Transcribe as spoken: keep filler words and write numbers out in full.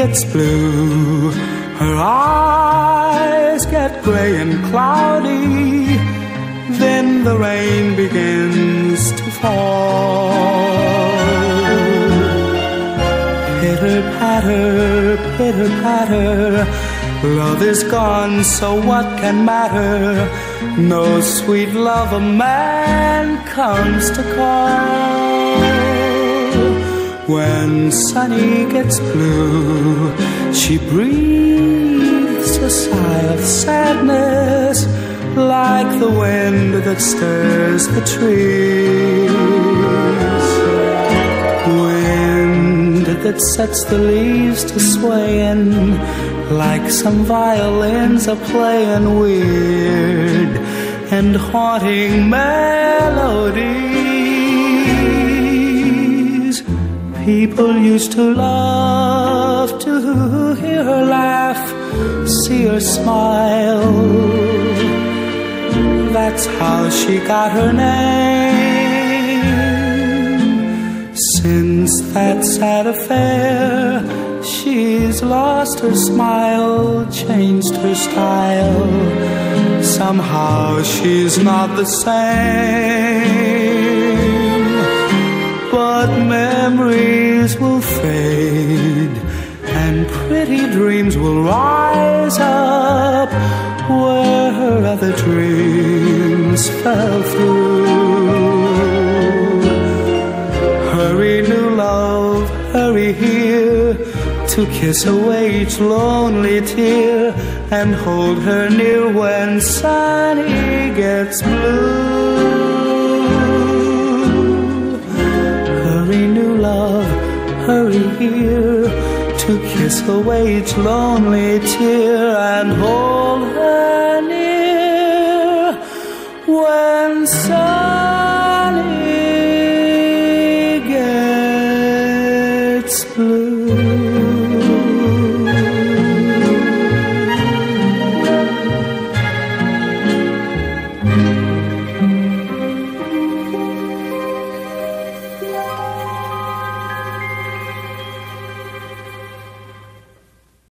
gets blue, her eyes get gray and cloudy, then the rain begins to fall. Pitter-patter, pitter-patter, love is gone, so what can matter? No sweet love a man comes to call. When Sunny gets blue, she breathes a sigh of sadness, like the wind that stirs the trees. Wind that sets the leaves to swaying, like some violins are playing weird and haunting melodies. People used to love to hear her laugh, see her smile. That's how she got her name. Since that sad affair, she's lost her smile, changed her style. Somehow she's not the same. But memories will fade, and pretty dreams will rise up where her other dreams fell through. Hurry, new love, hurry here, to kiss away each lonely tear, and hold her near when Sunny gets blue. Hurry, new love, hurry here, to kiss away each lonely tear, and hold her near when Sunny